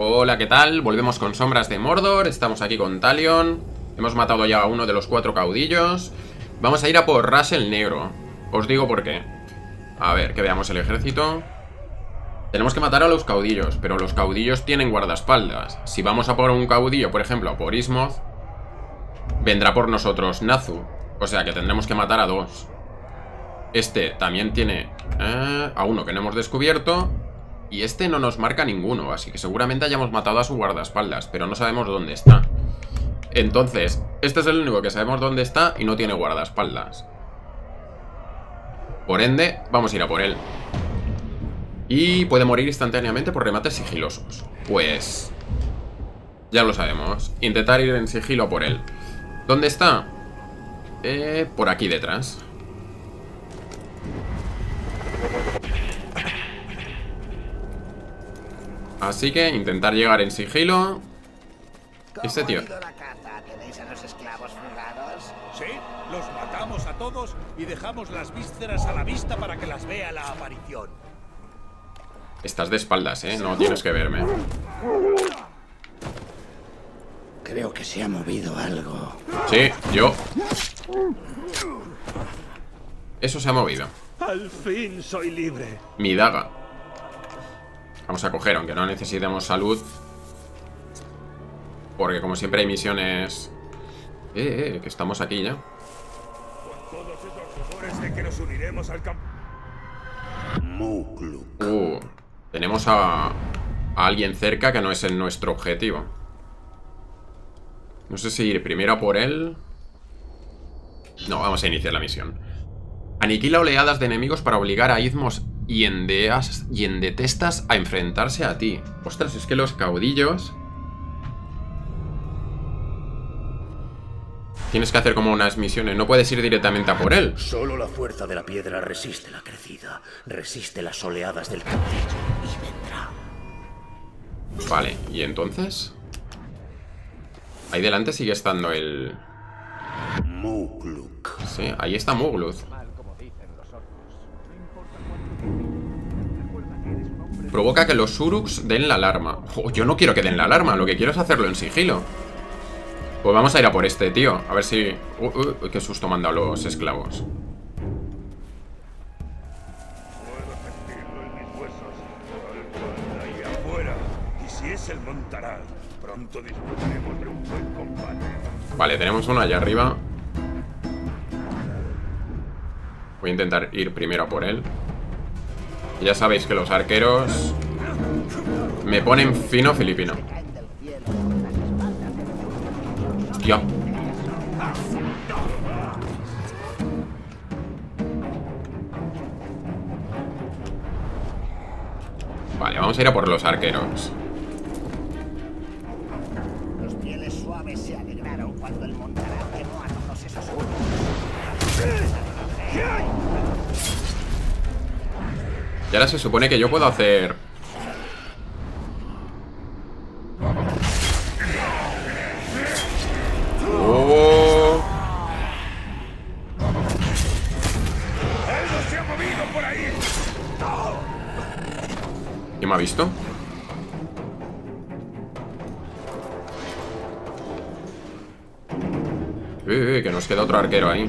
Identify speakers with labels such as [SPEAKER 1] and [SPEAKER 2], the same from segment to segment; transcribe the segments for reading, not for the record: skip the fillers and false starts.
[SPEAKER 1] Hola, ¿qué tal? Volvemos con Sombras de Mordor. Estamos aquí con Talion. Hemos matado ya a uno de los 4 caudillos. Vamos a ir a por Rush el Negro. Os digo por qué. A ver, que veamos el ejército. Tenemos que matar a los caudillos, pero los caudillos tienen guardaespaldas. Si vamos a por un caudillo, por ejemplo, a por Ismoth, vendrá por nosotros Nazu. O sea que tendremos que matar a 2. Este también tiene a uno que no hemos descubierto. Y este no nos marca ninguno, así que seguramente hayamos matado a su guardaespaldas, pero no sabemos dónde está. Entonces, este es el único que sabemos dónde está y no tiene guardaespaldas. Por ende, vamos a ir a por él. Y puede morir instantáneamente por remates sigilosos. Pues ya lo sabemos. Intentar ir en sigilo a por él. ¿Dónde está? Por aquí detrás. Así que intentar llegar en sigilo. Este tío.
[SPEAKER 2] ¿Tenéis a los esclavos fugados?
[SPEAKER 3] Sí, los matamos a todos y dejamos las vísceras a la vista para que las vea la aparición.
[SPEAKER 1] Estás de espaldas, no tienes que verme.
[SPEAKER 2] Creo que se ha movido algo.
[SPEAKER 1] Sí, yo. Eso se ha movido.
[SPEAKER 3] Al fin soy libre.
[SPEAKER 1] Mi daga. Vamos a coger, aunque no necesitemos salud. Porque como siempre hay misiones. Que estamos aquí ya.
[SPEAKER 3] Con todos esos rumores de que nos uniremos al campo.
[SPEAKER 1] Tenemos a alguien cerca que no es en nuestro objetivo. No sé si ir primero a por él. No, vamos a iniciar la misión. Aniquila oleadas de enemigos para obligar a Ismoth y Endetestas a enfrentarse a ti. Ostras, es que los caudillos... Tienes que hacer como unas misiones, no puedes ir directamente a por él.
[SPEAKER 4] Solo la fuerza de la piedra resiste la crecida, resiste las oleadas del caudillo y vendrá.
[SPEAKER 1] Vale, ¿y entonces? Ahí delante sigue estando el...
[SPEAKER 4] Mukluk.
[SPEAKER 1] Sí, ahí está Muglud. Provoca que los Uruks den la alarma. Yo no quiero que den la alarma, lo que quiero es hacerlo en sigilo. Pues vamos a ir a por este, tío. A ver si... qué susto me han dado los esclavos.
[SPEAKER 3] Puedo sentirlo en mis huesos. Ahí afuera. Y si es el Montaral, pronto disfrutaremos de un buen combate.
[SPEAKER 1] Vale, tenemos uno allá arriba. Voy a intentar ir primero a por él. Ya sabéis que los arqueros me ponen fino filipino. Hostia. Vale, vamos a ir a por los arqueros.
[SPEAKER 2] Los pieles suaves se alegraron cuando el Montaral quemó a todos esos unos.
[SPEAKER 1] Y ahora se supone que yo puedo hacer... ¡Oh!
[SPEAKER 3] ¡Algo se ha movido por ahí!
[SPEAKER 1] ¿Quién me ha visto? Que nos queda otro arquero ahí.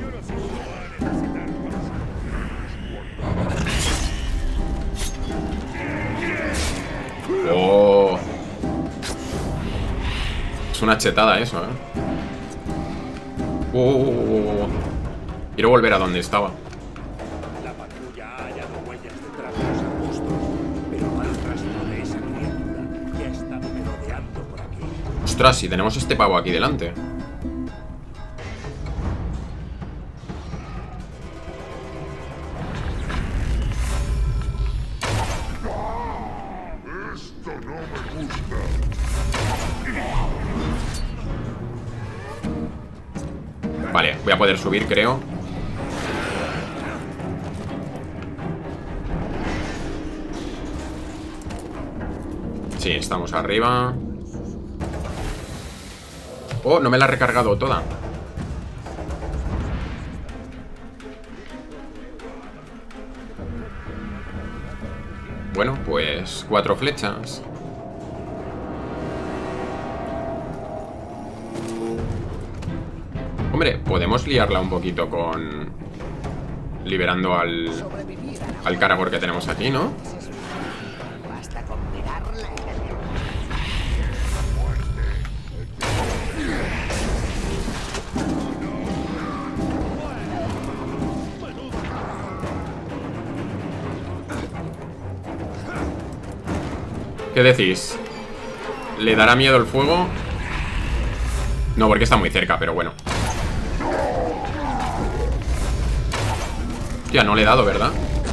[SPEAKER 1] Oh. Es una chetada eso, Quiero volver a donde estaba.
[SPEAKER 3] La patrulla ha hallado huellas detrás de los arbustos, pero mal rastro de esa criatura ya está merodeando por aquí.
[SPEAKER 1] Ostras, si tenemos este pavo aquí delante. Vale, voy a poder subir, creo. Sí, estamos arriba. Oh, no me la he recargado toda. Bueno, pues 4 flechas. Hombre, podemos liarla un poquito con... liberando al Caragor que tenemos aquí, ¿no?
[SPEAKER 2] Basta con mirarla.
[SPEAKER 1] ¿Qué decís? ¿Le dará miedo el fuego? No, porque está muy cerca, pero bueno. Hostia, no le he dado, ¿verdad?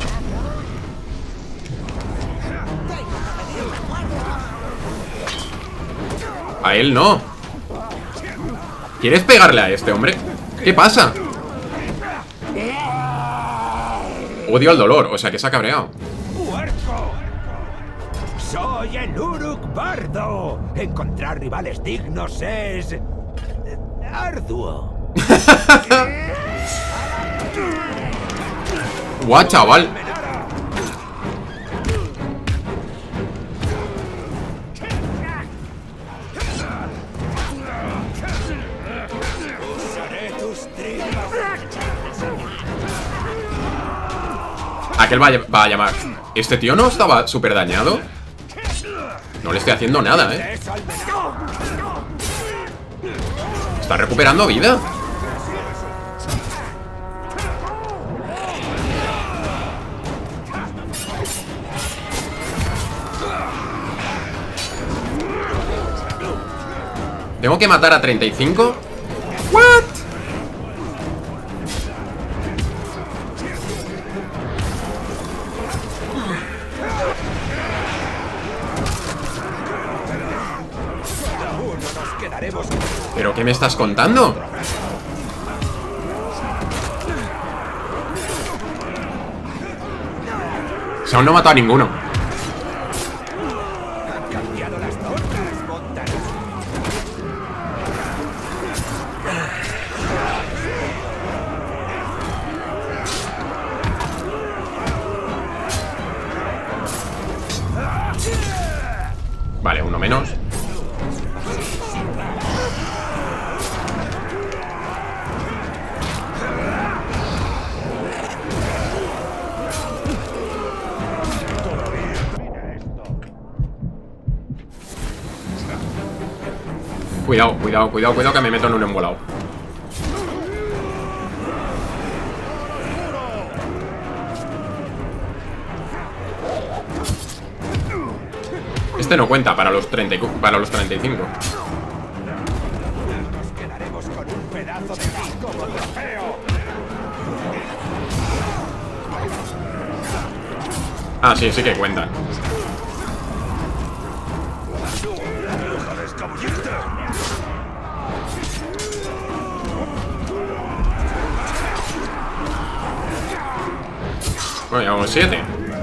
[SPEAKER 1] A él no. ¿Quieres pegarle a este hombre? ¿Qué pasa? Odio al dolor, o sea que se ha cabreado.
[SPEAKER 5] ¡Puerco! ¡Soy el Uruk Bardo! Encontrar rivales dignos es... arduo.
[SPEAKER 1] Guau, chaval. Aquel va a llamar. ¿Este tío no estaba súper dañado? No le estoy haciendo nada, ¿eh? Está recuperando vida. ¿Tengo que matar a 35? ¿What? ¿Pero qué me estás contando? Si aún no he matado a ninguno. Vale, uno menos. Cuidado, cuidado, cuidado, cuidado, que me meto en un embolado. Este no cuenta para los 35.
[SPEAKER 5] Nos quedaremos con un pedazo de ti como trofeo.
[SPEAKER 1] Ah, sí, sí que cuentan. Bueno, llevamos 7.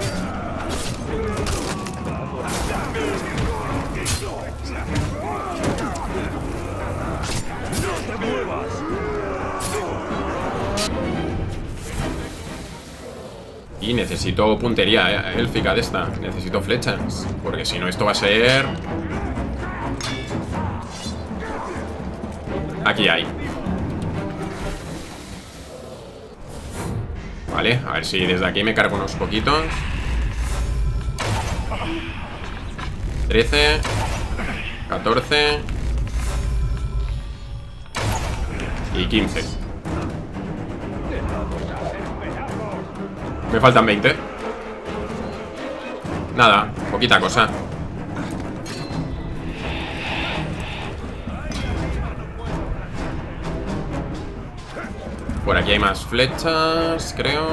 [SPEAKER 1] Y necesito puntería élfica de esta. Necesito flechas. Porque si no, esto va a ser... Aquí hay. Vale, a ver si desde aquí me cargo unos poquitos. 13 14 y 15. Me faltan 20. Nada, poquita cosa. Por aquí hay más flechas, creo.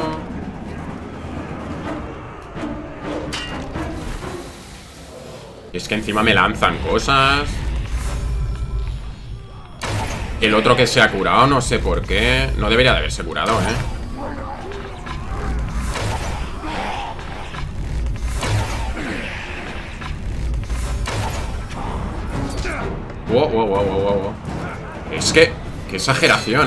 [SPEAKER 1] Y es que encima me lanzan cosas. El otro que se ha curado, no sé por qué. No debería de haberse curado, Wow, wow, wow, wow, wow. Es que... Qué exageración,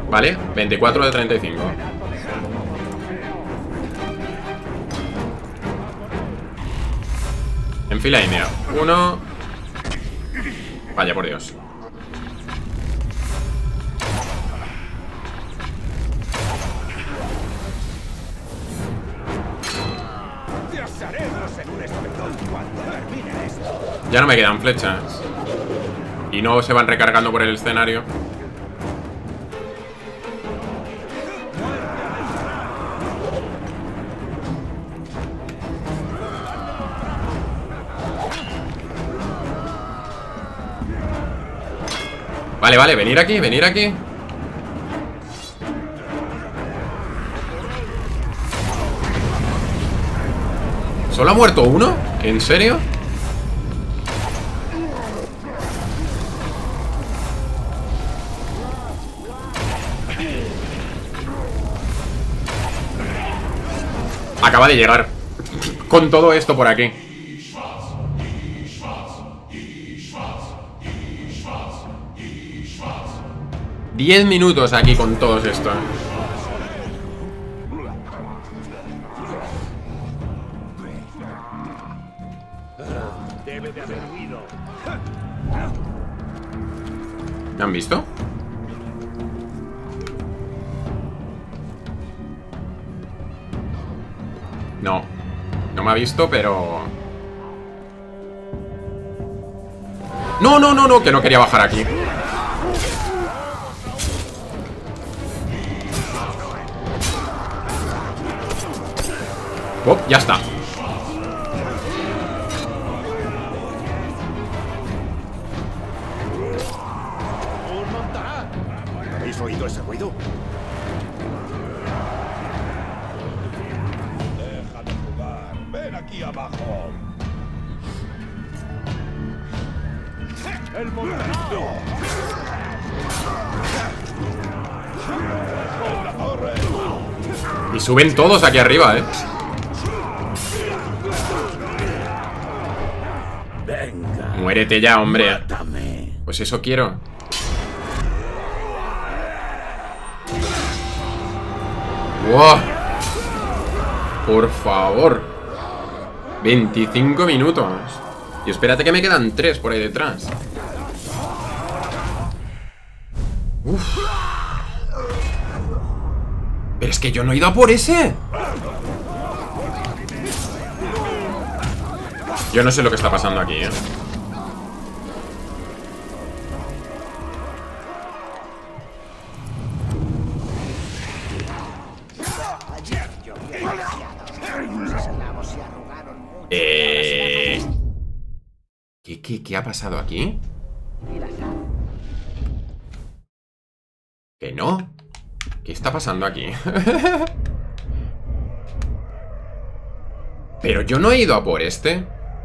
[SPEAKER 1] Vale, 24 de 35. En fila india. 1. Vaya, por Dios.
[SPEAKER 5] Te asaremos en un espetón cuando termine esto.
[SPEAKER 1] Ya no me quedan flechas. Y no se van recargando por el escenario. Vale, vale, venir aquí, venir aquí. ¿Solo ha muerto uno? ¿En serio? Acaba de llegar con todo esto por aquí. Diez minutos aquí con todo esto.
[SPEAKER 5] Debe de haber huido.
[SPEAKER 1] ¿Me han visto? No. No me ha visto, pero... No, no, no, no, que no quería bajar aquí. Oh, ya está.
[SPEAKER 5] ¿Habéis oído ese ruido? Déjame jugar. Ven aquí abajo. ¡El montañero! ¡Con la torre!
[SPEAKER 1] Y suben todos aquí arriba,
[SPEAKER 4] Venga.
[SPEAKER 1] Muérete ya, hombre.
[SPEAKER 4] Mátame.
[SPEAKER 1] Pues eso quiero. ¡Wow! Por favor. 25 minutos. Y espérate que me quedan 3 por ahí detrás. Uf. Pero es que yo no he ido a por ese. Yo no sé lo que está pasando aquí,
[SPEAKER 2] Ayer llovió demasiado. Los esclavos se arrugaron mucho.
[SPEAKER 1] ¿Qué ha pasado aquí?
[SPEAKER 2] Y la sal.
[SPEAKER 1] ¿Que no? ¿Qué está pasando aquí? Pero yo no he ido a por este.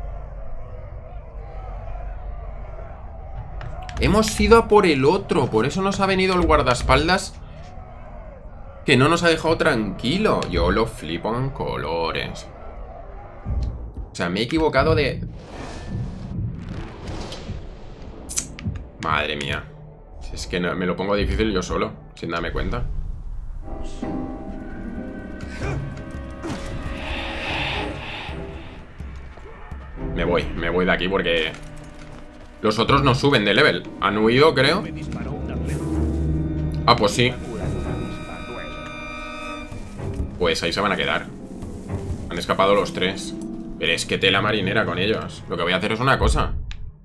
[SPEAKER 1] Hemos ido a por el otro. Por eso nos ha venido el guardaespaldas, que no nos ha dejado tranquilo. Yo lo flipo en colores. O sea, me he equivocado de... Madre mía. Si es que no, me lo pongo difícil yo solo, sin darme cuenta. Me voy de aquí porque los otros no suben de level. Han huido, creo.
[SPEAKER 5] Me disparó una flecha.
[SPEAKER 1] Ah, pues sí.
[SPEAKER 5] Cura de una avispa, duele.
[SPEAKER 1] Pues ahí se van a quedar. Han escapado los 3. Pero es que tela marinera con ellos. Lo que voy a hacer es una cosa.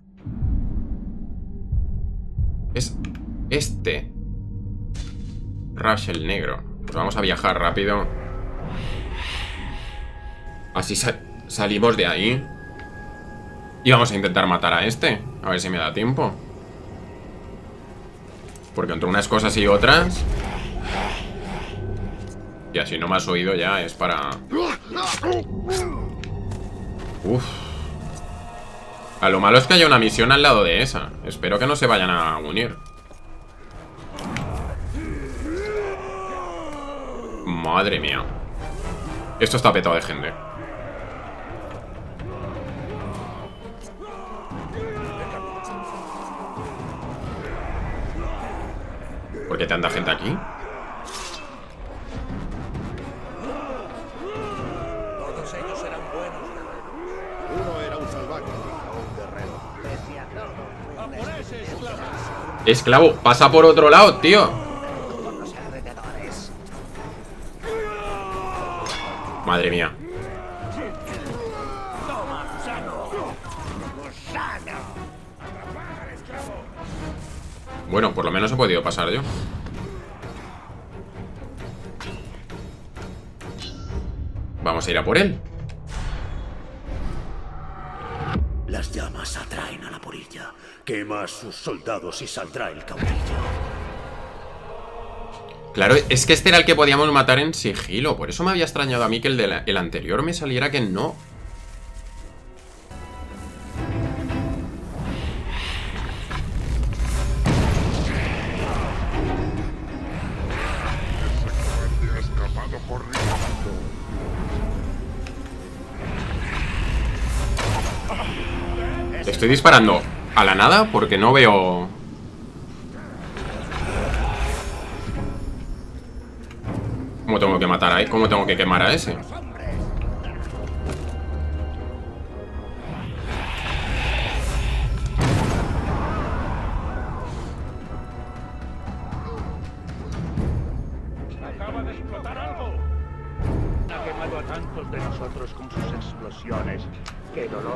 [SPEAKER 1] Es este Rush el negro. Pues vamos a viajar rápido. Así salimos de ahí. Y vamos a intentar matar a este. A ver si me da tiempo. Porque entre unas cosas y otras... Y así no me has oído ya. Es para... Uf. A lo malo es que haya una misión al lado de esa. Espero que no se vayan a unir. Madre mía. Esto está petado de gente. ¿Por qué tanta gente aquí?
[SPEAKER 5] Todos ellos eran buenos guerreros.
[SPEAKER 6] Uno era un salvaje, un guerrero.
[SPEAKER 2] Pese a todo,
[SPEAKER 5] ¡A por ese esclavo!
[SPEAKER 1] Esclavo, pasa por otro lado, tío.
[SPEAKER 2] por los alrededores.
[SPEAKER 1] Madre mía. Bueno, por lo menos he podido pasar yo. Vamos a ir a por él.
[SPEAKER 4] Las llamas atraen a la polilla. Quema a sus soldados y saldrá el caudillo.
[SPEAKER 1] Claro, es que este era el que podíamos matar en sigilo. Por eso me había extrañado a mí que el anterior me saliera que no. Estoy disparando a la nada porque no veo... ¿Cómo tengo que matar a... ¿Cómo tengo que quemar a ese?
[SPEAKER 5] ¡Acaba de explotar algo! Ha quemado a tantos de nosotros con sus explosiones. ¡Qué dolor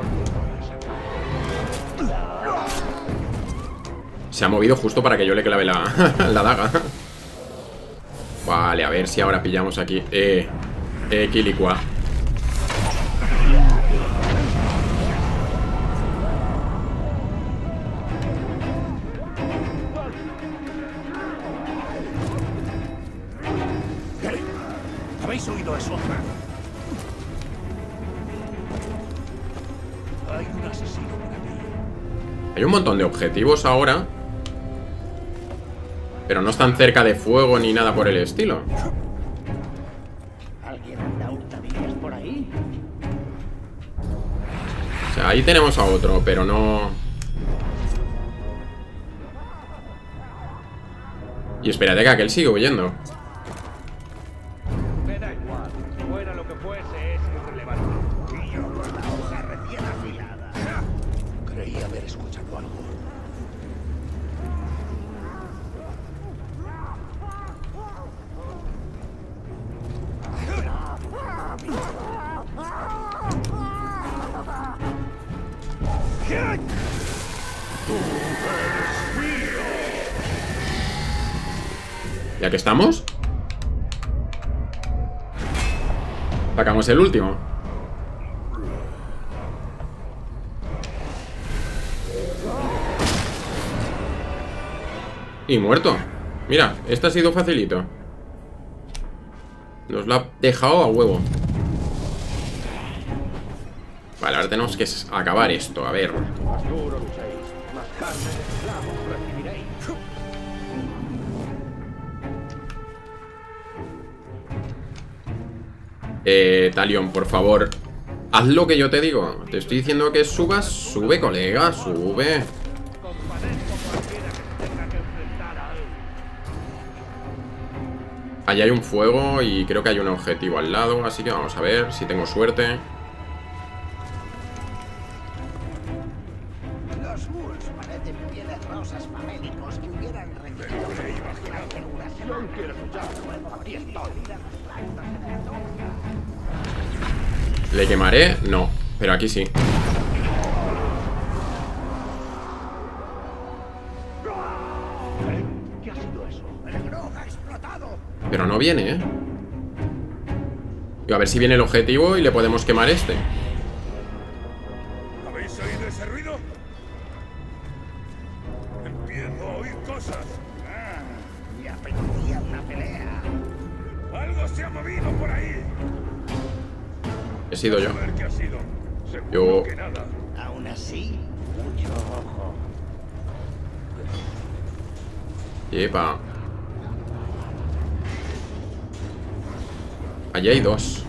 [SPEAKER 5] de cabeza!
[SPEAKER 1] Se ha movido justo para que yo le clave la daga. Vale, a ver si ahora pillamos aquí. Quilicua.
[SPEAKER 5] ¿Habéis oído eso? Hay un asesino por aquí.
[SPEAKER 1] Hay un montón de objetivos ahora, pero no están cerca de fuego ni nada por el estilo.
[SPEAKER 2] ¿Alguien anda hurtadillas por ahí?
[SPEAKER 1] O sea, ahí tenemos a otro, pero no... Y espérate que aquel sigue huyendo.
[SPEAKER 5] Me da igual. Fuera lo que fuese, es irrelevante.
[SPEAKER 2] Y yo con la hoja recién afilada.
[SPEAKER 5] Creí haber escuchado algo.
[SPEAKER 1] Ya que estamos, sacamos el último. Y muerto. Mira, este ha sido facilito. Nos lo ha dejado a huevo. Vale, ahora tenemos que acabar esto. A ver.
[SPEAKER 5] Más duro luchéis, más carne de esclavos recibiréis.
[SPEAKER 1] Talion, por favor, haz lo que yo te digo. Te estoy diciendo que subas. Sube, colega, sube.
[SPEAKER 5] Compadezco cualquiera que se tenga que enfrentar a él.
[SPEAKER 1] Allí hay un fuego y creo que hay un objetivo al lado. Así que vamos a ver si tengo suerte.
[SPEAKER 2] Los ghouls parecen pieles rosas famélicos que hubieran recibido
[SPEAKER 5] No quiero escuchar. Aquí estoy.
[SPEAKER 1] ¿Le quemaré? No, pero aquí sí.
[SPEAKER 5] ¿Qué ha sido eso?
[SPEAKER 2] El grog ha explotado.
[SPEAKER 1] Pero no viene, ¿eh? Y a ver si viene el objetivo y le podemos quemar este.
[SPEAKER 3] ¿Habéis oído ese ruido? Empiezo a oír cosas.
[SPEAKER 2] Me apetecía una pelea.
[SPEAKER 3] Algo se ha movido por ahí.
[SPEAKER 1] He sido yo.
[SPEAKER 3] A ver qué ha sido. Seguro
[SPEAKER 1] Yo-
[SPEAKER 3] que nada.
[SPEAKER 2] Aún así, mucho ojo.
[SPEAKER 1] Yepa. Allí hay dos.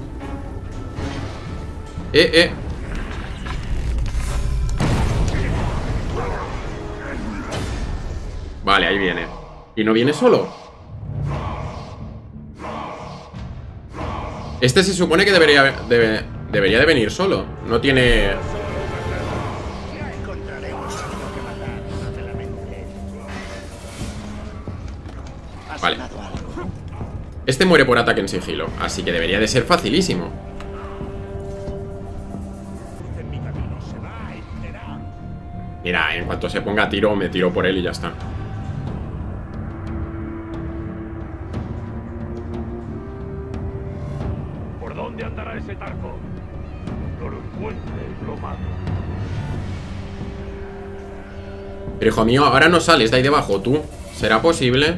[SPEAKER 1] Vale, ahí viene. ¿Y no viene solo? Este se supone que debería de venir solo. No tiene...
[SPEAKER 2] Ya encontraremos algo que matar, no te lamentes. ¿Ha
[SPEAKER 1] Vale.
[SPEAKER 2] sonado algo?
[SPEAKER 1] Este muere por ataque en sigilo, así que debería de ser facilísimo.
[SPEAKER 2] En mi camino se va a enterar.
[SPEAKER 1] Mira, en cuanto se ponga a tiro, me tiro por él y ya está.
[SPEAKER 5] ¿Por dónde andará ese Tarko? No lo encuentre, lo mato.
[SPEAKER 1] Pero hijo mío, ahora no sales de ahí debajo, tú. ¿Será posible?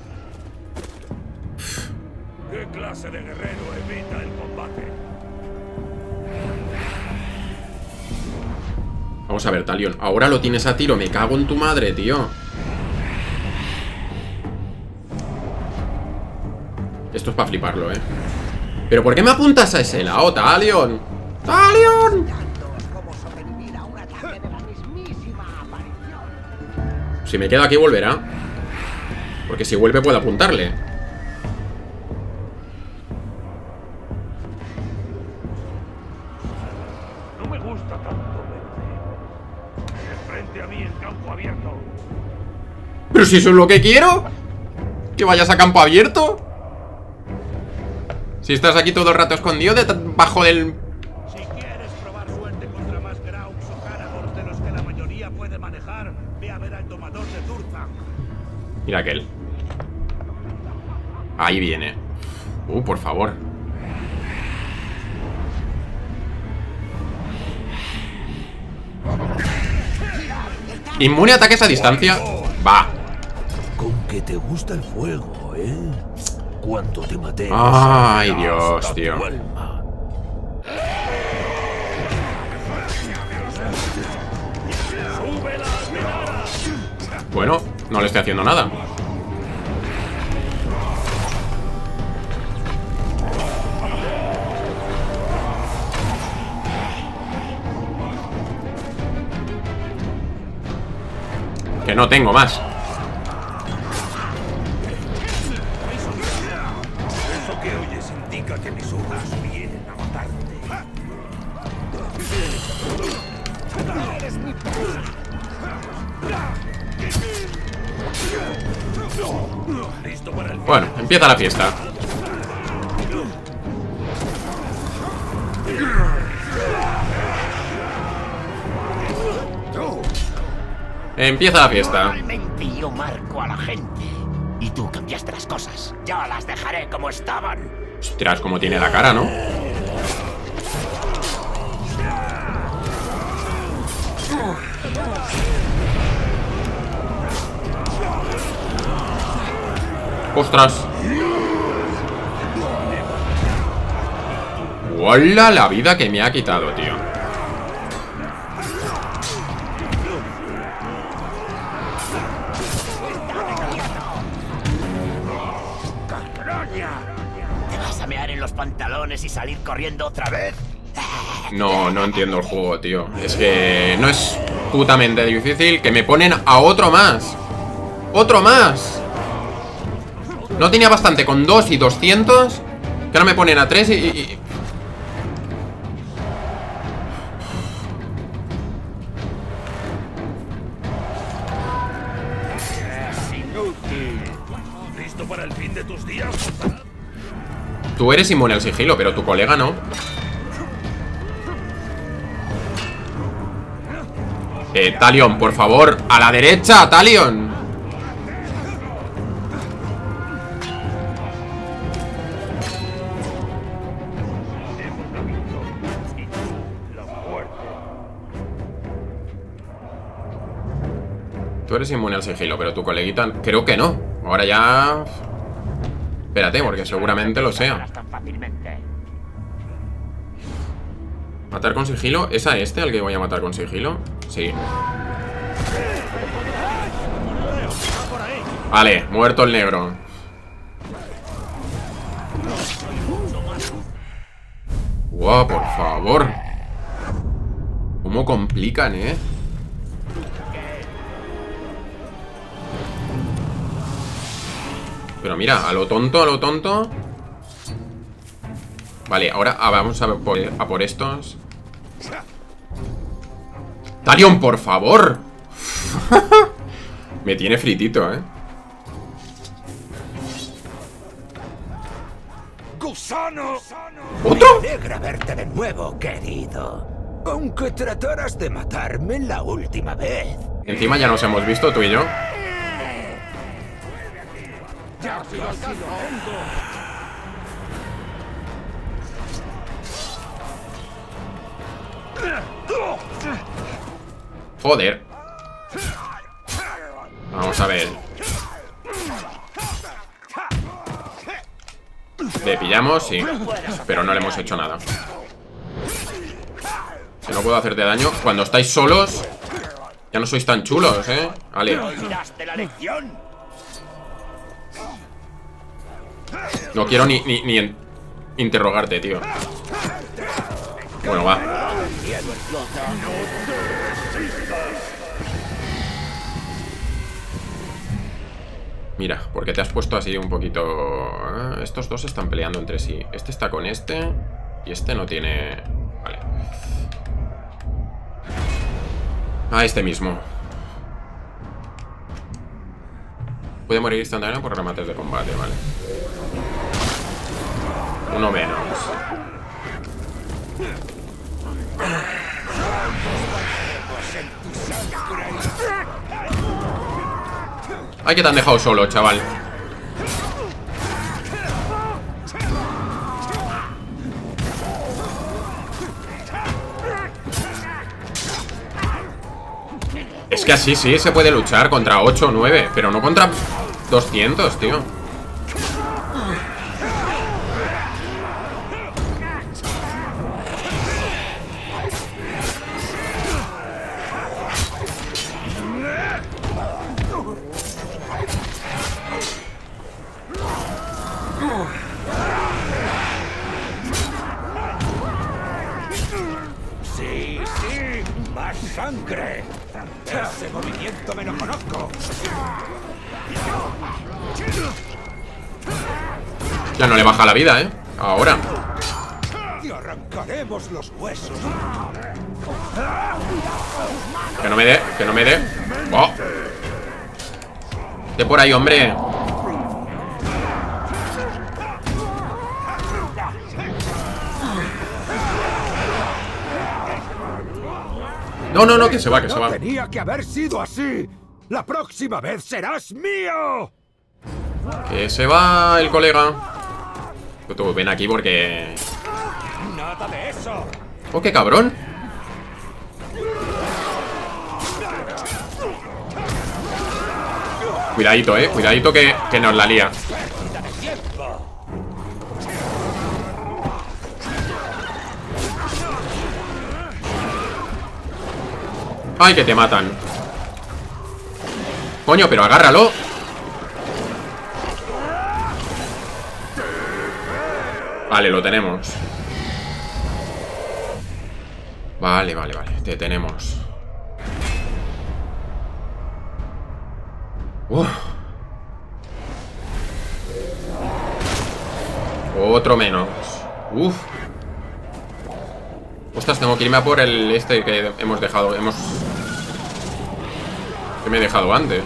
[SPEAKER 3] ¿Qué clase de guerrero evita el combate?
[SPEAKER 1] Vamos a ver, Talion. Ahora lo tienes a tiro. Me cago en tu madre, tío. Esto es para fliparlo, ¿Pero por qué me apuntas a ese lado, Talion? ¡Talion!
[SPEAKER 2] Cómo sobrevivir a un ataque de la mismísima aparición.
[SPEAKER 1] Si me quedo aquí, volverá. Porque si vuelve, puedo apuntarle.
[SPEAKER 5] No me gusta tanto verte. De frente a mí en campo abierto.
[SPEAKER 1] Pero si eso es lo que quiero. Que vayas a campo abierto. Si estás aquí todo el rato escondido debajo del...
[SPEAKER 5] Si quieres probar suerte contra más Graux o Caragors de los que la mayoría puede manejar, ve a ver al domador de Turzan.
[SPEAKER 1] Mira aquel. Ahí viene. Por favor. Inmune a ataques a distancia. Va.
[SPEAKER 4] Con que te gusta el fuego, ¿eh? Cuánto te maté.
[SPEAKER 1] Ay, Dios, tío. Bueno, no le estoy haciendo nada. Que no tengo más.
[SPEAKER 3] Eso que oyes indica que mis hijos vienen a matarte. ¿Listo para el
[SPEAKER 1] Bueno, empieza la fiesta. Empieza la fiesta.
[SPEAKER 4] Normalmente yo marco a la gente. Y tú cambiaste las cosas. Yo las dejaré como estaban.
[SPEAKER 1] Ostras, cómo tiene la cara, ¿no? ¡Ostras! ¡Hola! La vida que me ha quitado, tío.
[SPEAKER 4] ¿Te vas a mear en los pantalones y salir corriendo otra vez?
[SPEAKER 1] No entiendo el juego, tío. Es que no es putamente difícil. Que me ponen a otro más. ¡Otro más! No tenía bastante con 2 y 200. Que ahora me ponen a 3 y...
[SPEAKER 3] ¿Listo para el fin de tus días?
[SPEAKER 1] Tú eres inmune al sigilo, pero tu colega no. Talion, por favor. A la derecha, Talion. Tú eres inmune al sigilo, pero tu coleguita... Creo que no. Ahora ya... Espérate, porque seguramente lo sea. ¿Matar con sigilo? ¿Es a este al que voy a matar con sigilo? Sí. Vale, muerto el negro. Guau, por favor. ¿Cómo complican, eh? Pero mira, a lo tonto, a lo tonto. Vale, ahora vamos a por estos. Talion, por favor. Me tiene fritito,
[SPEAKER 3] ¡Gusano!
[SPEAKER 1] ¿Otro?
[SPEAKER 7] Me alegra verte de nuevo, querido. Aunque trataras de matarme la última vez.
[SPEAKER 1] Encima ya nos hemos visto tú y yo. Joder. Vamos a ver. Le pillamos, sí. Pero no le hemos hecho nada. Que no puedo hacerte daño. Cuando estáis solos, ya no sois tan chulos, Vale.
[SPEAKER 2] ¿Olvidaste la lección?
[SPEAKER 1] No quiero ni interrogarte, tío. Bueno, va. Mira, porque te has puesto así un poquito... Estos dos están peleando entre sí. Este está con este y este no tiene... Vale. Ah, este mismo. Puede morir instantáneo por remates de combate, vale. Uno menos. Ay, que te han dejado solo, chaval. Es que así sí se puede luchar contra 8 o 9, pero no contra 200, tío.
[SPEAKER 7] Sí, sí, más sangre. Ese movimiento me lo conozco.
[SPEAKER 1] Ya no le baja la vida, Ahora.
[SPEAKER 7] Te arrancaremos los huesos.
[SPEAKER 1] Que no me dé, que no me dé. ¡Oh! De por ahí, hombre. No, no, no, que se va, que se va.
[SPEAKER 7] Tenía que haber sido así. La próxima vez serás mío.
[SPEAKER 1] Que se va el colega. Tú, ven aquí porque...
[SPEAKER 7] Nada de eso.
[SPEAKER 1] ¡Oh, qué cabrón! Cuidadito, cuidadito que nos la lía. ¡Ay, que te matan! Coño, pero agárralo. Vale, lo tenemos. Vale, vale, vale. Te tenemos. Otro menos. Uf. Ostras, tengo que irme a por el este que hemos dejado. Que me he dejado antes.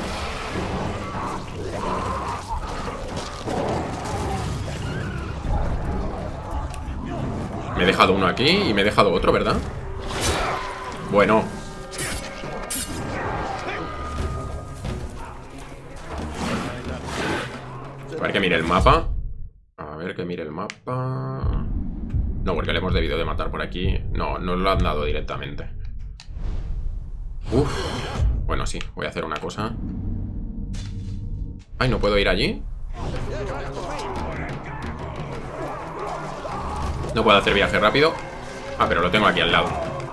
[SPEAKER 1] Me he dejado uno aquí y me he dejado otro, ¿verdad? Bueno. A ver que mire el mapa. A ver que mire el mapa. No, porque le hemos debido de matar por aquí. No, no lo han dado directamente. Uf. Bueno, sí, voy a hacer una cosa. Ay, ¿no puedo ir allí? No puedo hacer viaje rápido. Ah, pero lo tengo aquí al lado.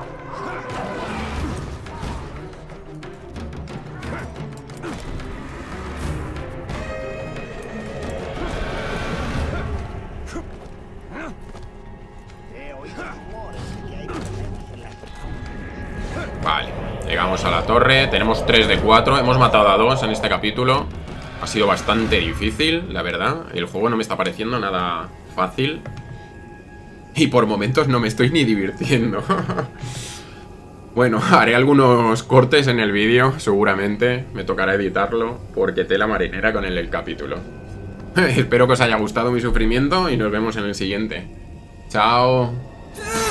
[SPEAKER 1] Vale, llegamos a la torre. Tenemos 3 de 4. Hemos matado a 2 en este capítulo. Ha sido bastante difícil, la verdad. El juego no me está pareciendo nada fácil. Y por momentos no me estoy ni divirtiendo. Bueno, haré algunos cortes en el vídeo, seguramente. Me tocará editarlo, porque tela marinera con el capítulo. Espero que os haya gustado mi sufrimiento y nos vemos en el siguiente. Chao.